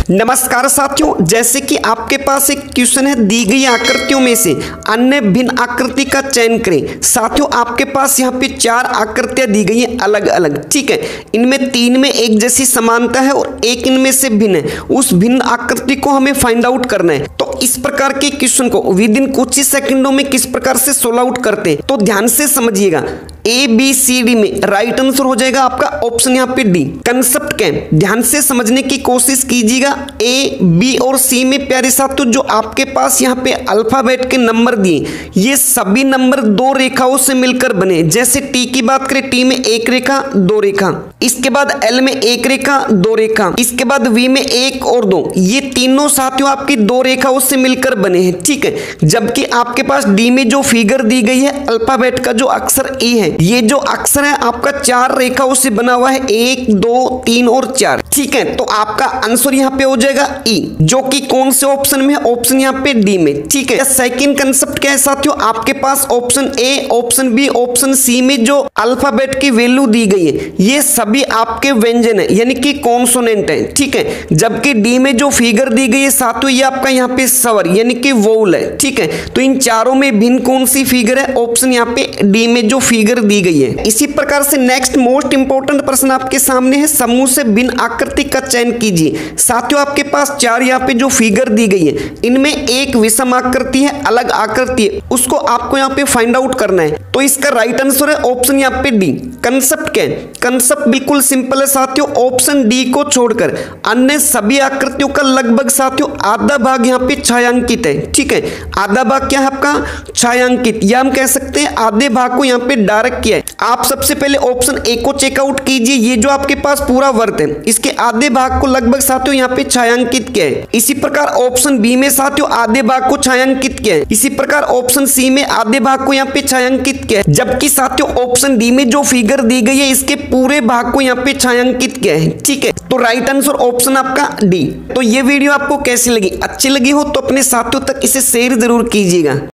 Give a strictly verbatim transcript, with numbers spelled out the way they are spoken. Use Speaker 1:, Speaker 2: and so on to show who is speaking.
Speaker 1: नमस्कार साथियों, जैसे कि आपके पास एक क्वेश्चन है, दी गई आकृतियों में से अन्य भिन्न आकृति का चयन करें। साथियों आपके पास यहाँ पे चार आकृतियां दी गई हैं अलग अलग, ठीक है। इनमें तीन में एक जैसी समानता है और एक इनमें से भिन्न है। उस भिन्न आकृति को हमें फाइंड आउट करना है। तो इस प्रकार के क्वेश्चन को विद इन कुछ ही सेकंडों में किस प्रकार से सोल्व आउट करते हैं, तो ध्यान से समझिएगा। ए बी सी डी में राइट आंसर हो जाएगा आपका ऑप्शन यहाँ पे डी। कंसेप्ट क्या है, ध्यान से समझने की कोशिश कीजिएगा। ए बी और सी में प्यारे साथियों जो आपके पास यहाँ पे अल्फाबेट के नंबर दिए, ये सभी नंबर दो रेखाओं से मिलकर बने। जैसे टी की बात करें, टी में एक रेखा दो रेखा, इसके बाद एल में एक रेखा दो रेखा, इसके बाद वी में एक और दो, ये तीनों साथियों आपकी दो रेखाओं से मिलकर बने हैं, ठीक है। जबकि आपके पास डी में जो फिगर दी गई है अल्फाबेट का जो अक्षर ए है, ये जो अक्षर है आपका चार रेखाओं से बना हुआ है, एक दो तीन और चार, ठीक है। तो आपका आंसर यहाँ पे हो जाएगा ई, जो कि कौन से ऑप्शन में है, ऑप्शन यहाँ पे डी में, ठीक है। सेकंड कंसेप्ट क्या है साथियों, आपके पास option A, option B, option C में जो अल्फाबेट की वैल्यू दी गई है, ये सभी आपके व्यंजन है, यानी कि कॉन्सोनेंट है, ठीक है। जबकि डी में जो फिगर दी गई है साथियों, ये आपका यहाँ पे स्वर यानी कि वोवल है, ठीक है। तो इन चारों में भिन्न कौन सी फिगर है, ऑप्शन यहाँ पे डी में जो फिगर दी गई है। इसी प्रकार से नेक्स्ट मोस्ट इंपोर्टेंट प्रश्न आपके सामने है, समूह से भिन्न आकृति का चयन कीजिए। साथियों आपके पास चार यहाँ पे जो फिगर दी गई है, इनमें एक विषम आकृति है, अलग आकृति है, उसको आपको यहाँ पे फाइंड आउट करना है। तो इसका राइट आंसर है ऑप्शन यहाँ पे डी। कंसेप्ट क्या है, कंसेप्ट बिल्कुल सिंपल है साथियों। ऑप्शन डी को छोड़कर अन्य सभी आकृतियों का लगभग साथियों आधा भाग यहाँ पे छायांकित है, ठीक है। आधा भाग क्या है आपका, छायांकित, या हम कह सकते हैं आधे भाग को यहाँ पे डार्क किया है। आप सबसे पहले ऑप्शन ए को चेकआउट कीजिए। ये जो आपके पास पूरा वर्त है, इसके आधे भाग को लगभग साथियों यहाँ पे छायांकित किया है। इसी प्रकार ऑप्शन बी में साथियों आधे भाग को छायांकित किया है। इसी प्रकार ऑप्शन सी में आधे भाग को यहाँ पे छायांकित किया है। जबकि साथियों ऑप्शन डी में जो फिगर दी गई है, इसके पूरे भाग को यहाँ पे छायांकित किया है, ठीक है। तो राइट आंसर ऑप्शन आपका डी। तो ये वीडियो आपको कैसी लगी, अच्छी लगी हो तो अपने साथियों तक इसे शेयर जरूर कीजिएगा।